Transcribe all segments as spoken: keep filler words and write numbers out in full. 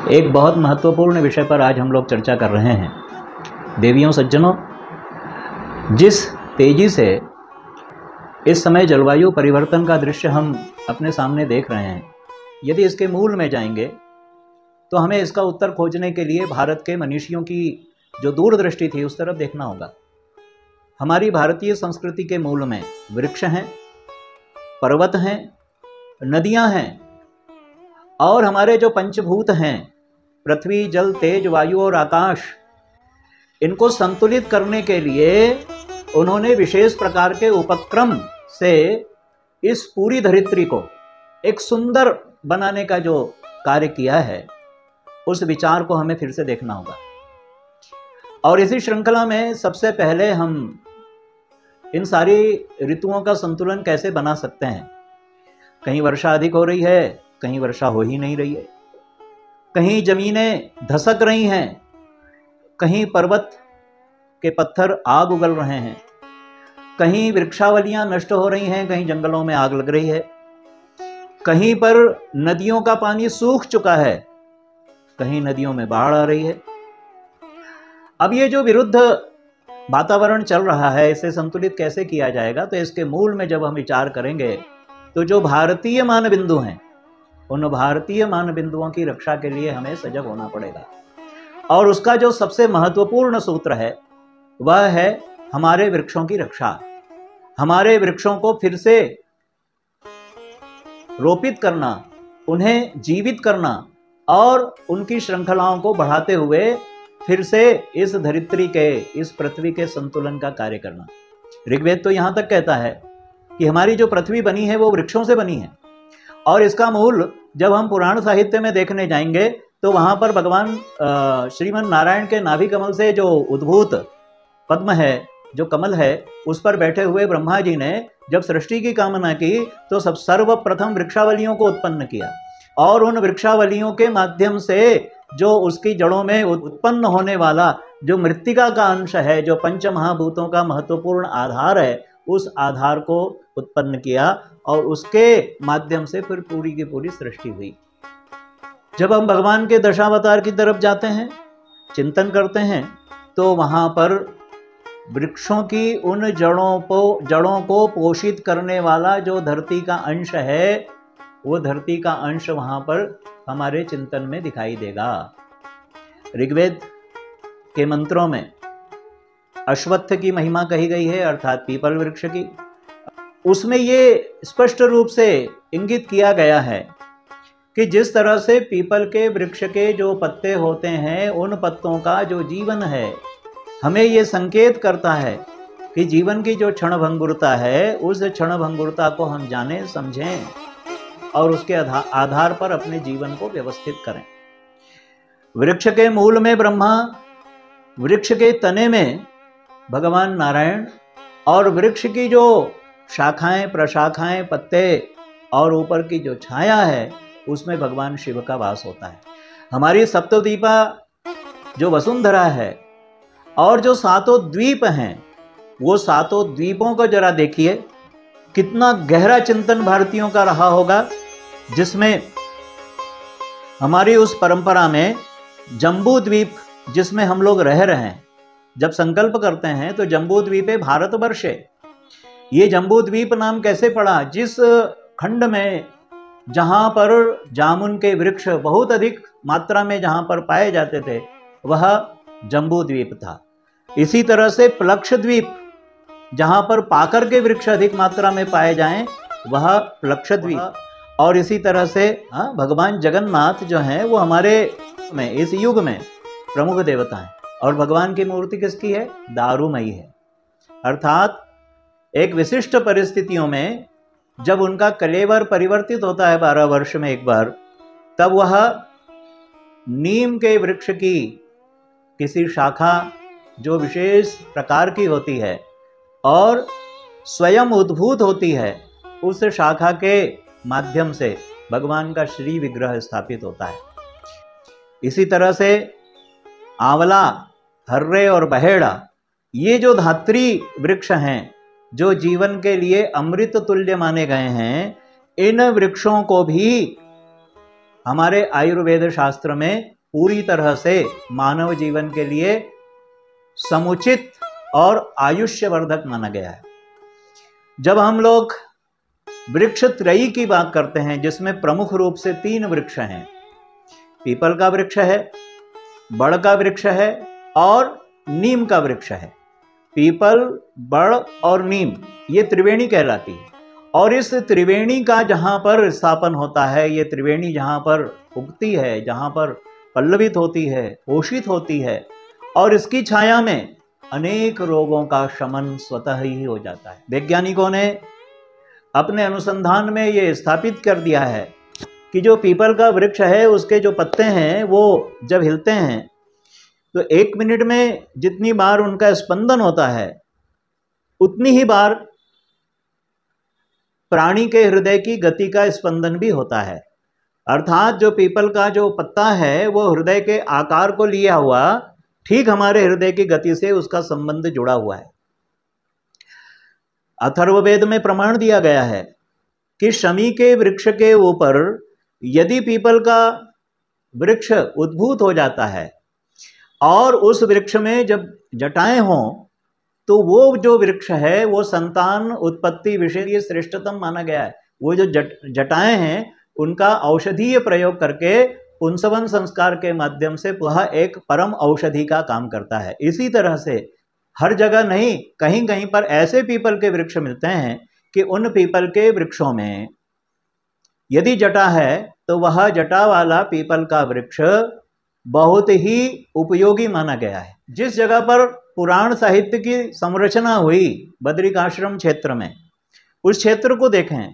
एक बहुत महत्वपूर्ण विषय पर आज हम लोग चर्चा कर रहे हैं। देवियों सज्जनों, जिस तेजी से इस समय जलवायु परिवर्तन का दृश्य हम अपने सामने देख रहे हैं, यदि इसके मूल में जाएंगे तो हमें इसका उत्तर खोजने के लिए भारत के मनीषियों की जो दूरदृष्टि थी उस तरफ देखना होगा। हमारी भारतीय संस्कृति के मूल में वृक्ष हैं, पर्वत हैं, नदियां हैं और हमारे जो पंचभूत हैं पृथ्वी, जल, तेज, वायु और आकाश, इनको संतुलित करने के लिए उन्होंने विशेष प्रकार के उपक्रम से इस पूरी धरित्री को एक सुंदर बनाने का जो कार्य किया है, उस विचार को हमें फिर से देखना होगा। और इसी श्रृंखला में सबसे पहले हम इन सारी ऋतुओं का संतुलन कैसे बना सकते हैं। कहीं वर्षा अधिक हो रही है, कहीं वर्षा हो ही नहीं रही है, कहीं जमीनें धसक रही हैं, कहीं पर्वत के पत्थर आग उगल रहे हैं, कहीं वृक्षावलियां नष्ट हो रही हैं, कहीं जंगलों में आग लग रही है, कहीं पर नदियों का पानी सूख चुका है, कहीं नदियों में बाढ़ आ रही है। अब ये जो विरुद्ध वातावरण चल रहा है, इसे संतुलित कैसे किया जाएगा, तो इसके मूल में जब हम विचार करेंगे तो जो भारतीय मान बिंदु हैं, उन भारतीय मान बिंदुओं की रक्षा के लिए हमें सजग होना पड़ेगा। और उसका जो सबसे महत्वपूर्ण सूत्र है वह है हमारे वृक्षों की रक्षा। हमारे वृक्षों को फिर से रोपित करना, उन्हें जीवित करना और उनकी श्रृंखलाओं को बढ़ाते हुए फिर से इस धरित्री के, इस पृथ्वी के संतुलन का कार्य करना। ऋग्वेद तो यहाँ तक कहता है कि हमारी जो पृथ्वी बनी है वो वृक्षों से बनी है। और इसका मूल जब हम पुराण साहित्य में देखने जाएंगे तो वहाँ पर भगवान श्रीमन नारायण के नाभि कमल से जो उद्भूत पद्म है, जो कमल है, उस पर बैठे हुए ब्रह्मा जी ने जब सृष्टि की कामना की तो सब सर्वप्रथम वृक्षावलियों को उत्पन्न किया। और उन वृक्षावलियों के माध्यम से जो उसकी जड़ों में उत्पन्न होने वाला जो मृत्तिका का अंश है, जो पंच महाभूतों का महत्वपूर्ण आधार है, उस आधार को उत्पन्न किया और उसके माध्यम से फिर पूरी की पूरी सृष्टि हुई। जब हम भगवान के दशावतार की तरफ जाते हैं, चिंतन करते हैं, तो वहाँ पर वृक्षों की उन जड़ों को जड़ों को पोषित करने वाला जो धरती का अंश है, वो धरती का अंश वहाँ पर हमारे चिंतन में दिखाई देगा। ऋग्वेद के मंत्रों में अश्वत्थ की महिमा कही गई है, अर्थात पीपल वृक्ष की। उसमें ये स्पष्ट रूप से इंगित किया गया है कि जिस तरह से पीपल के वृक्ष के जो पत्ते होते हैं, उन पत्तों का जो जीवन है, हमें ये संकेत करता है कि जीवन की जो क्षणभंगुरता है, उस क्षणभंगुरता को हम जानें, समझें और उसके आधार पर अपने जीवन को व्यवस्थित करें। वृक्ष के मूल में ब्रह्मा, वृक्ष के तने में भगवान नारायण और वृक्ष की जो शाखाएं, प्रशाखाएं, पत्ते और ऊपर की जो छाया है, उसमें भगवान शिव का वास होता है। हमारी सप्तद्वीपा जो वसुंधरा है और जो सातों द्वीप हैं, वो सातों द्वीपों को जरा देखिए, कितना गहरा चिंतन भारतीयों का रहा होगा, जिसमें हमारी उस परंपरा में जम्बू द्वीप, जिसमें हम लोग रह रहे हैं, जब संकल्प करते हैं तो जम्बू द्वीपे भारतवर्षे। ये जम्बू द्वीप नाम कैसे पड़ा? जिस खंड में जहाँ पर जामुन के वृक्ष बहुत अधिक मात्रा में जहाँ पर पाए जाते थे, वह जम्बू द्वीप था। इसी तरह से प्लक्ष द्वीप, जहाँ पर पाकर के वृक्ष अधिक मात्रा में पाए जाएं, वह प्लक्ष द्वीप। और इसी तरह से हाँ, भगवान जगन्नाथ जो हैं वो हमारे में इस युग में प्रमुख देवता हैं। और भगवान की मूर्ति किसकी है? दारूमयी है। अर्थात एक विशिष्ट परिस्थितियों में जब उनका कलेवर परिवर्तित होता है बारह वर्ष में एक बार, तब वह नीम के वृक्ष की किसी शाखा जो विशेष प्रकार की होती है और स्वयं उद्भूत होती है, उस शाखा के माध्यम से भगवान का श्री विग्रह स्थापित होता है। इसी तरह से आंवला, हर्रे और बहेड़ा, ये जो धात्री वृक्ष हैं, जो जीवन के लिए अमृत तुल्य माने गए हैं, इन वृक्षों को भी हमारे आयुर्वेद शास्त्र में पूरी तरह से मानव जीवन के लिए समुचित और आयुष्यवर्धक माना गया है। जब हम लोग वृक्ष त्रयी की बात करते हैं, जिसमें प्रमुख रूप से तीन वृक्ष हैं, पीपल का वृक्ष है, बड़ का वृक्ष है और नीम का वृक्ष है। पीपल, बड़ और नीम ये त्रिवेणी कहलाती है। और इस त्रिवेणी का जहाँ पर स्थापन होता है, ये त्रिवेणी जहाँ पर उगती है, जहाँ पर पल्लवित होती है, पोषित होती है, और इसकी छाया में अनेक रोगों का शमन स्वतः ही हो जाता है। वैज्ञानिकों ने अपने अनुसंधान में ये स्थापित कर दिया है कि जो पीपल का वृक्ष है, उसके जो पत्ते हैं वो जब हिलते हैं तो एक मिनट में जितनी बार उनका स्पंदन होता है, उतनी ही बार प्राणी के हृदय की गति का स्पंदन भी होता है। अर्थात जो पीपल का जो पत्ता है वो हृदय के आकार को लिया हुआ ठीक हमारे हृदय की गति से उसका संबंध जुड़ा हुआ है। अथर्ववेद में प्रमाण दिया गया है कि शमी के वृक्ष के ऊपर यदि पीपल का वृक्ष उद्भूत हो जाता है और उस वृक्ष में जब जटाएं हों, तो वो जो वृक्ष है वो संतान उत्पत्ति विषय श्रेष्ठतम माना गया है। वो जो जट जटाएं हैं उनका औषधीय प्रयोग करके पुंसवन संस्कार के माध्यम से वह एक परम औषधि का काम करता है। इसी तरह से हर जगह नहीं, कहीं कहीं पर ऐसे पीपल के वृक्ष मिलते हैं कि उन पीपल के वृक्षों में यदि जटा है तो वह जटा वाला पीपल का वृक्ष बहुत ही उपयोगी माना गया है। जिस जगह पर पुराण साहित्य की संरचना हुई बद्रिकाश्रम क्षेत्र में, उस क्षेत्र को देखें।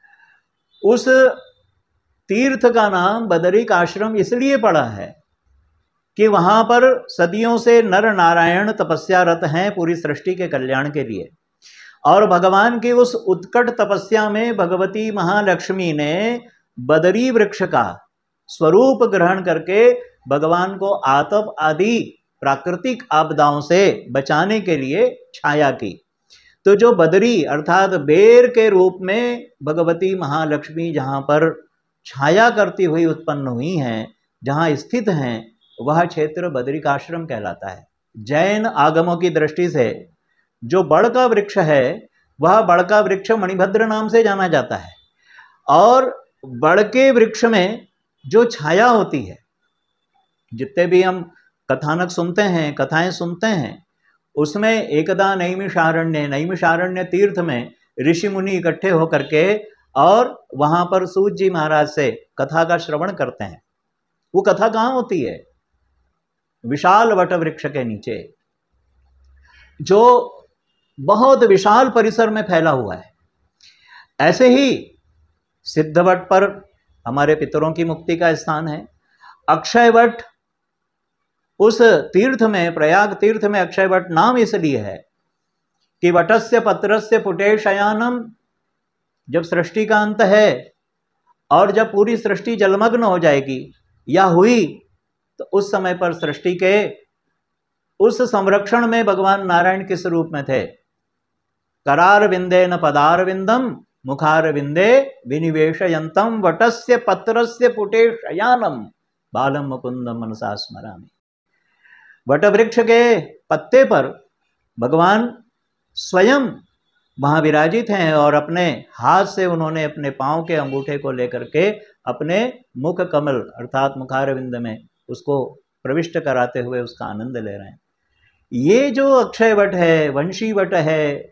उस तीर्थ का नाम बदरिकाश्रम इसलिए पड़ा है कि वहां पर सदियों से नर नारायण तपस्यारत हैं पूरी सृष्टि के कल्याण के लिए। और भगवान की उस उत्कट तपस्या में भगवती महालक्ष्मी ने बदरी वृक्ष का स्वरूप ग्रहण करके भगवान को आतप आदि प्राकृतिक आपदाओं से बचाने के लिए छाया की। तो जो बदरी अर्थात बेर के रूप में भगवती महालक्ष्मी जहाँ पर छाया करती हुई उत्पन्न हुई हैं, जहाँ स्थित हैं, वह क्षेत्र बदरिकाश्रम कहलाता है। जैन आगमों की दृष्टि से जो बड़ का वृक्ष है वह बड़ का वृक्ष मणिभद्र नाम से जाना जाता है। और बड़ के वृक्ष में जो छाया होती है, जितने भी हम कथानक सुनते हैं, कथाएं सुनते हैं, उसमें एकदा नैमिषारण्य नैमिषारण्य तीर्थ में ऋषि मुनि इकट्ठे होकर के और वहां पर सूत जी महाराज से कथा का श्रवण करते हैं। वो कथा कहाँ होती है? विशाल वट वृक्ष के नीचे, जो बहुत विशाल परिसर में फैला हुआ है। ऐसे ही सिद्धवट पर हमारे पितरों की मुक्ति का स्थान है। अक्षयवट, उस तीर्थ में, प्रयाग तीर्थ में अक्षयवट नाम इसलिए है कि वटस्य पत्रस्य पुटे शयानम, जब सृष्टि का अंत है और जब पूरी सृष्टि जलमग्न हो जाएगी या हुई, तो उस समय पर सृष्टि के उस संरक्षण में भगवान नारायण किस रूप में थे? करार विंदे न पदार विंदम मुखार विंदे विनिवेशयंतम वटस्य पत्रस्य पुटे शयानम बालम मुकुंदम मनसा स्मरामि। वट वृक्ष के पत्ते पर भगवान स्वयं वहाँ विराजित हैं और अपने हाथ से उन्होंने अपने पांव के अंगूठे को लेकर के अपने मुख कमल अर्थात मुखारविंद में उसको प्रविष्ट कराते हुए उसका आनंद ले रहे हैं। ये जो अक्षय वट है, वंशी वट है,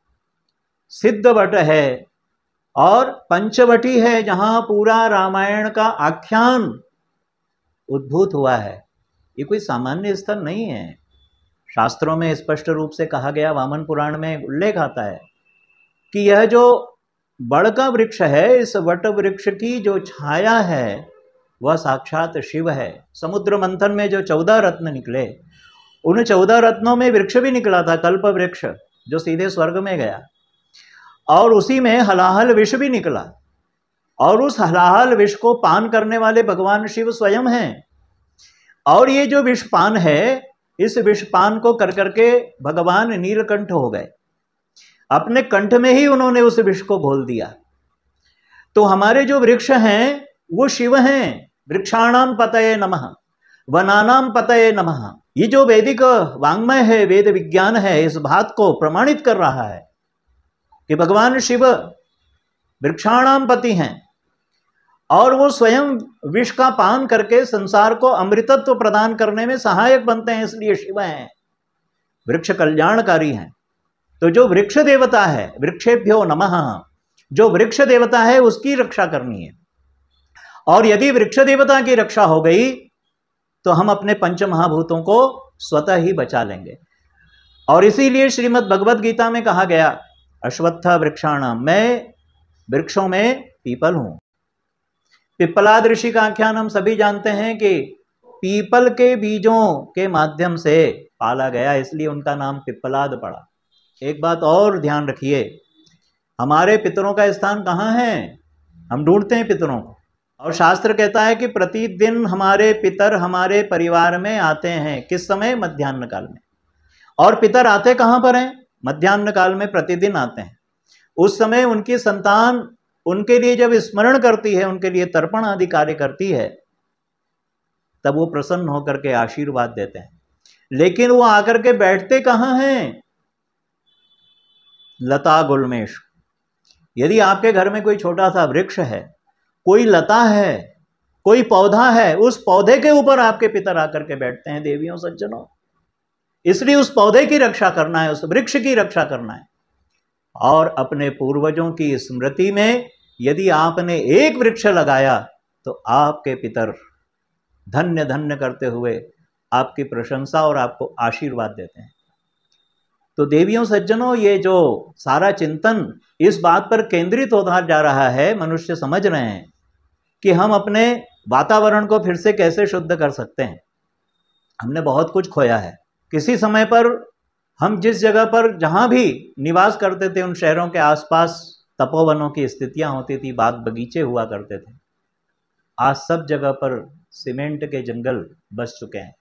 सिद्ध वट है और पंचवटी है, जहाँ पूरा रामायण का आख्यान उद्भूत हुआ है। ये कोई सामान्य स्थल नहीं है। शास्त्रों में स्पष्ट रूप से कहा गया, वामन पुराण में उल्लेख आता है कि यह जो बड़ का वृक्ष है, इस वट वृक्ष की जो छाया है वह साक्षात शिव है। समुद्र मंथन में जो चौदह रत्न निकले, उन चौदह रत्नों में वृक्ष भी निकला था, कल्प वृक्ष, जो सीधे स्वर्ग में गया। और उसी में हलाहल विष भी निकला, और उस हलाहल विष को पान करने वाले भगवान शिव स्वयं हैं। और ये जो विषपान है, इस विषपान को कर करके भगवान नीलकंठ हो गए। अपने कंठ में ही उन्होंने उस विष को घोल दिया। तो हमारे जो वृक्ष हैं वो शिव हैं। वृक्षाणाम पतये नमः। वनानाम पतये नमः। ये जो वैदिक वांग्मय है, वेद विज्ञान है, इस बात को प्रमाणित कर रहा है कि भगवान शिव वृक्षाणाम पति हैं और वो स्वयं विष का पान करके संसार को अमृतत्व प्रदान करने में सहायक बनते हैं, इसलिए शिव हैं, वृक्ष कल्याणकारी हैं। तो जो वृक्ष देवता है, वृक्षेभ्यो नमः, जो वृक्ष देवता है उसकी रक्षा करनी है। और यदि वृक्ष देवता की रक्षा हो गई तो हम अपने पंच महाभूतों को स्वतः ही बचा लेंगे। और इसीलिए श्रीमद् भगवद गीता में कहा गया, अश्वत्थ वृक्षाणाम, मैं वृक्षों में पीपल हूं। पिप्पलाद ऋषि का आख्यान हम सभी जानते हैं कि पीपल के बीजों के माध्यम से पाला गया, इसलिए उनका नाम पिप्पलाद पड़ा। एक बात और ध्यान रखिए, हमारे पितरों का स्थान कहाँ है? हम ढूंढते हैं पितरों को, और शास्त्र कहता है कि प्रतिदिन हमारे पितर हमारे परिवार में आते हैं। किस समय? मध्याह्न काल में। और पितर आते कहाँ पर हैं? मध्याह्न काल में प्रतिदिन आते हैं। उस समय उनकी संतान उनके लिए जब स्मरण करती है, उनके लिए तर्पण आदि कार्य करती है, तब वो प्रसन्न होकर के आशीर्वाद देते हैं। लेकिन वो आकर के बैठते कहाँ हैं? लता गुल्मेश। यदि आपके घर में कोई छोटा सा वृक्ष है, कोई लता है, कोई पौधा है, उस पौधे के ऊपर आपके पितर आकर के बैठते हैं देवियों सज्जनों। इसलिए उस पौधे की रक्षा करना है, उस वृक्ष की रक्षा करना है। और अपने पूर्वजों की स्मृति में यदि आपने एक वृक्ष लगाया तो आपके पितर धन्य धन्य करते हुए आपकी प्रशंसा और आपको आशीर्वाद देते हैं। तो देवियों सज्जनों, ये जो सारा चिंतन इस बात पर केंद्रित होता जा रहा है, मनुष्य समझ रहे हैं कि हम अपने वातावरण को फिर से कैसे शुद्ध कर सकते हैं। हमने बहुत कुछ खोया है। किसी समय पर हम जिस जगह पर जहाँ भी निवास करते थे, उन शहरों के आसपास तपोवनों की स्थितियाँ होती थी, बाग बगीचे हुआ करते थे। आज सब जगह पर सीमेंट के जंगल बस चुके हैं।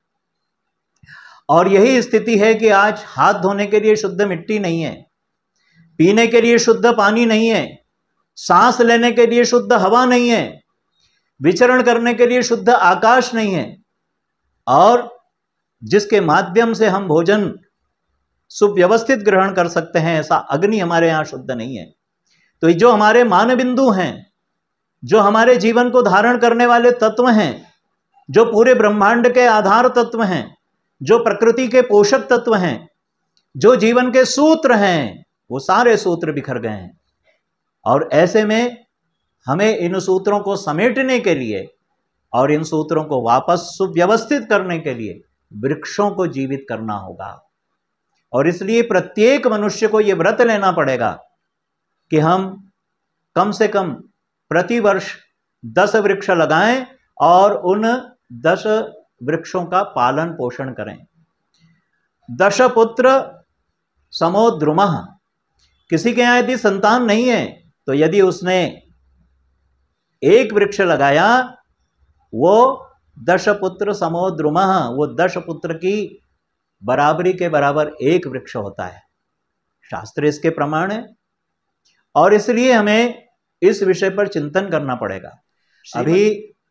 और यही स्थिति है कि आज हाथ धोने के लिए शुद्ध मिट्टी नहीं है, पीने के लिए शुद्ध पानी नहीं है, सांस लेने के लिए शुद्ध हवा नहीं है, विचरण करने के लिए शुद्ध आकाश नहीं है, और जिसके माध्यम से हम भोजन सुव्यवस्थित ग्रहण कर सकते हैं, ऐसा अग्नि हमारे यहाँ शुद्ध नहीं है। तो जो हमारे मान बिंदु हैं, जो हमारे जीवन को धारण करने वाले तत्व हैं, जो पूरे ब्रह्मांड के आधार तत्व हैं, जो प्रकृति के पोषक तत्व हैं, जो जीवन के सूत्र हैं, वो सारे सूत्र बिखर गए हैं। और ऐसे में हमें इन सूत्रों को समेटने के लिए और इन सूत्रों को वापस सुव्यवस्थित करने के लिए वृक्षों को जीवित करना होगा। और इसलिए प्रत्येक मनुष्य को यह व्रत लेना पड़ेगा कि हम कम से कम प्रति वर्ष दस वृक्ष लगाएं और उन दस वृक्षों का पालन पोषण करें। दश पुत्र समो द्रुमः। किसी के यहाँ यदि संतान नहीं है तो यदि उसने एक वृक्ष लगाया, वो दश पुत्र समो द्रुमः, वो दश पुत्र की बराबरी के बराबर एक वृक्ष होता है। शास्त्र इसके प्रमाण है और इसलिए हमें इस विषय पर चिंतन करना पड़ेगा। अभी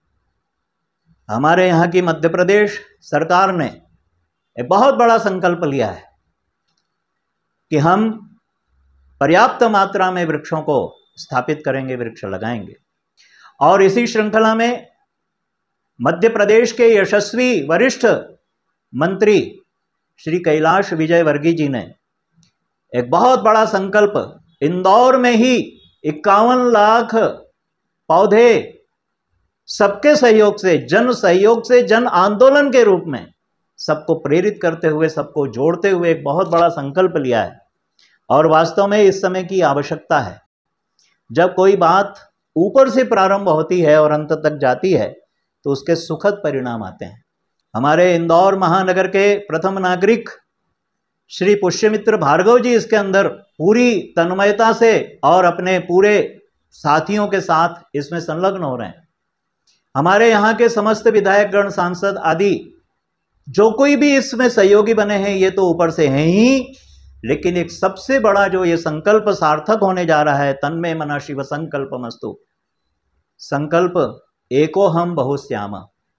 हमारे यहाँ की मध्य प्रदेश सरकार ने एक बहुत बड़ा संकल्प लिया है कि हम पर्याप्त मात्रा में वृक्षों को स्थापित करेंगे, वृक्ष लगाएंगे। और इसी श्रृंखला में मध्य प्रदेश के यशस्वी वरिष्ठ मंत्री श्री कैलाश विजयवर्गीय जी ने एक बहुत बड़ा संकल्प, इंदौर में ही इक्यावन लाख पौधे सबके सहयोग से, जन सहयोग से, जन आंदोलन के रूप में सबको प्रेरित करते हुए, सबको जोड़ते हुए एक बहुत बड़ा संकल्प लिया है। और वास्तव में इस समय की आवश्यकता है। जब कोई बात ऊपर से प्रारंभ होती है और अंत तक जाती है तो उसके सुखद परिणाम आते हैं। हमारे इंदौर महानगर के प्रथम नागरिक श्री पुष्यमित्र भार्गव जी इसके अंदर पूरी तन्मयता से और अपने पूरे साथियों के साथ इसमें संलग्न हो रहे हैं। हमारे यहाँ के समस्त विधायकगण, सांसद आदि जो कोई भी इसमें सहयोगी बने हैं, ये तो ऊपर से हैं ही, लेकिन एक सबसे बड़ा जो ये संकल्प सार्थक होने जा रहा है, तन्मे मना शिव संकल्पमस्तु। संकल्प एको हम बहुश्याम,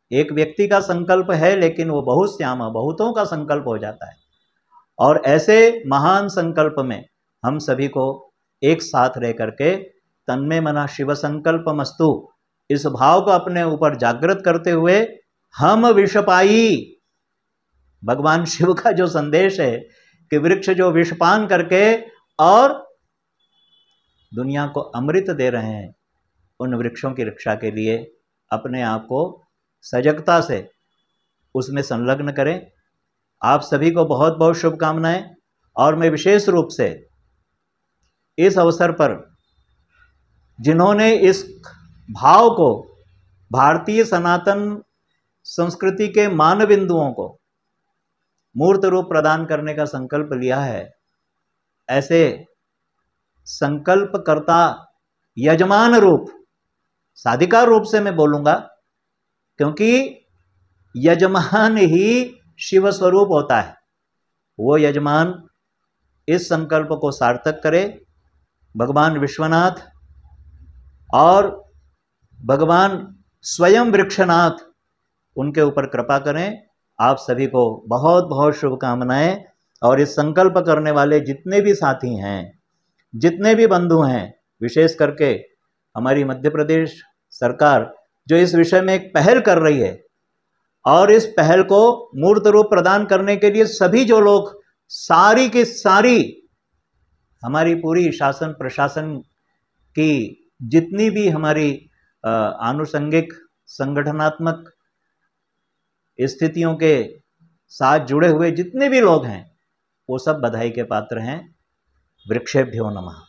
एक व्यक्ति का संकल्प है लेकिन वो बहुत श्याम बहुतों का संकल्प हो जाता है। और ऐसे महान संकल्प में हम सभी को एक साथ रह करके तन्मे मना शिव संकल्प मस्तु इस भाव को अपने ऊपर जागृत करते हुए हम विषपाई, भगवान शिव का जो संदेश है कि वृक्ष जो विषपान करके और दुनिया को अमृत दे रहे हैं, उन वृक्षों की रक्षा के लिए अपने आप को सजगता से उसमें संलग्न करें। आप सभी को बहुत बहुत शुभकामनाएं। और मैं विशेष रूप से इस अवसर पर जिन्होंने इस भाव को, भारतीय सनातन संस्कृति के मान बिंदुओं को मूर्त रूप प्रदान करने का संकल्प लिया है, ऐसे संकल्पकर्ता यजमान रूप, साधिकार रूप से मैं बोलूंगा, क्योंकि यजमान ही शिव स्वरूप होता है। वो यजमान इस संकल्प को सार्थक करे। भगवान विश्वनाथ और भगवान स्वयं वृक्षनाथ उनके ऊपर कृपा करें। आप सभी को बहुत बहुत शुभकामनाएं। और इस संकल्प करने वाले जितने भी साथी हैं, जितने भी बंधु हैं, विशेष करके हमारी मध्य प्रदेश सरकार जो इस विषय में एक पहल कर रही है, और इस पहल को मूर्त रूप प्रदान करने के लिए सभी जो लोग, सारी की सारी हमारी पूरी शासन प्रशासन की जितनी भी हमारी आनुषंगिक संगठनात्मक स्थितियों के साथ जुड़े हुए जितने भी लोग हैं, वो सब बधाई के पात्र हैं। वृक्षेभ्यो नमः।